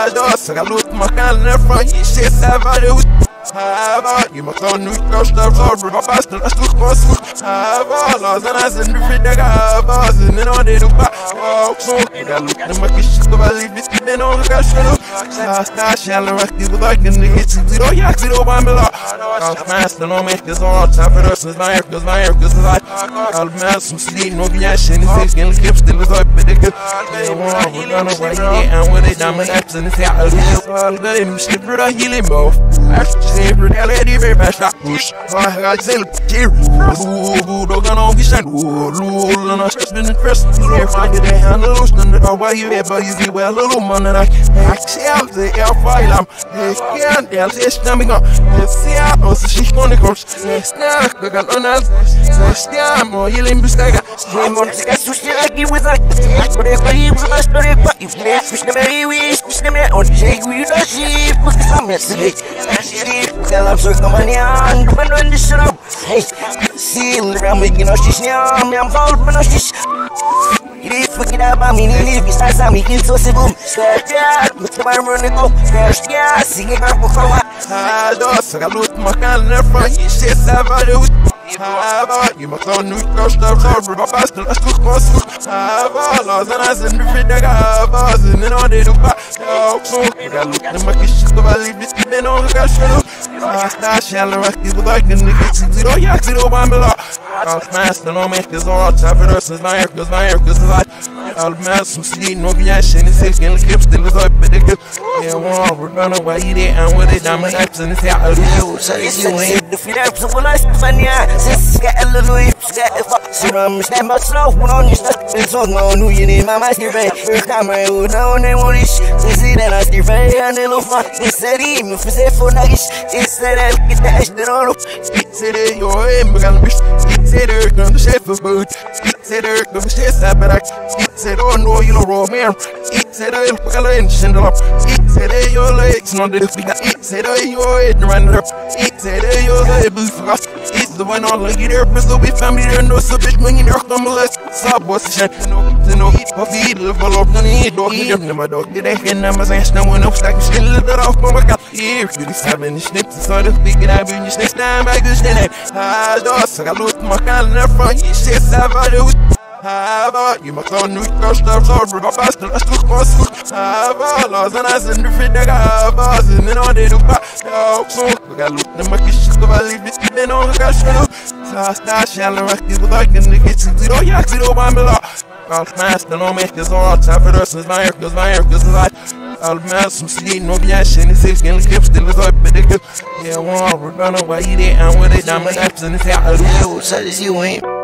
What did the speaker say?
Doce, garoto, marcando na frente, cê sabe, you must on new coast of over bastard as to cost. Laws and as in the free bars and then on the back. So I look at my kiss to believe it, then on the cash. I shall active with like in the hits, zero yak, zero bambala. I'll master no make this all time for us as my because I'll mass some sleep, no biash, and it's going to keep still as I predict. We're gonna wait and when they diamond apps and it's out. I'll get him skipper a healing both. Sempre reality very fast push. I got self cheer. Don't gonna be sent. Lul and I spend the first. If I did a handle loosen it away, you ever you be well little man and I sell the air file. I can't tell this coming up. See out on the she's gonna go. Snack, I got on us. Stam or healing mistake. Same on the gas to still with that. But if I use a story, but if let's fish the berry, we fish them on shake with the sheep. Put some message. Girl, I'm so money on, but when this shut up, hey, see, around making us this now, I'm told, but not this. You did forget about me, need to start some making so simple. Start, yeah, look to my running go, first, yeah, sing it up for what? Doce, I look my calendar for you, shit, you must on new coast of over bastard as to cost. Laws and as in the free bars and then on the back. So I look at my kiss to believe it, then on the cash. I shall active with like in the hits, zero yak, zero bambala. I'll master no make this all time for us as my because I'll mass some sleep, no biash, and it's going to keep still as I predict. Yeah, we're gonna wait and with it, diamond apps and it's out. So you ain't the feet up, so when I find ya. Since got a little hips, got a fox around me, stand by slow, one on your stuff. It's all known who you need, my master ray. We're camera, who know they want this. They see that I see ray and they look fun. They said, even if it's for nuggish, they said, I'll get the ash that all up. It's it, your aim, we're gonna miss. It's it, come to chef of food. It's it, come to chef, but it's it, oh no, you know, raw man. It's it, I'll put a inch in the up. It's it, your legs, not the figure. It's it, your head, run up. It's it, your legs, for us. It's the one all like it there, so we family there, no so bitch, when you're come less. Subwhat's shit, no, for feed, level up, no need, dog, you never dog, did I hear numbers and no one else like still little off, my god. Here, you decide when you snip, so the big it out, when you next time I just did it. Doce, I look my calendar front, you shit, you must on new coast of over bastard as to cost. Laws and as in the free bars and then on the back. So I look at my kiss to believe it, then on the cash. I shall active with like in the kitchen, zero yak, zero bambala. I'll master no make this all time for us as my because I'll mass some sleep, no biash, and it's going to keep still as I predict. Yeah, we're gonna wait and with it, diamond apps and it's out. So you ain't.